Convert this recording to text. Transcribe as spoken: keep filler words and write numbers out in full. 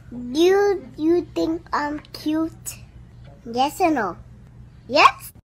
You you think I'm cute? Yes or no? Yes?